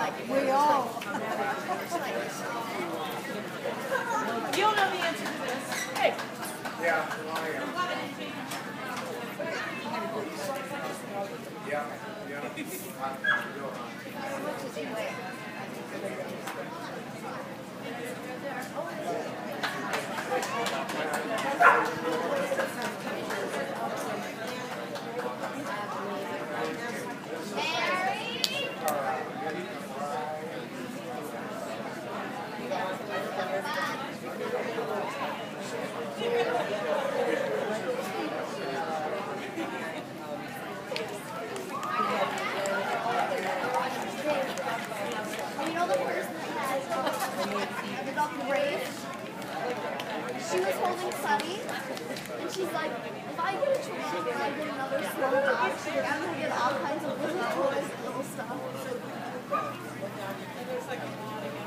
We all. You'll know the answer to this. Hey. Yeah. Yeah. She was holding Sunny, and she's like, if I get a chance and I get another small dog, she's like, I'm going to get all kinds of little toys and little stuff.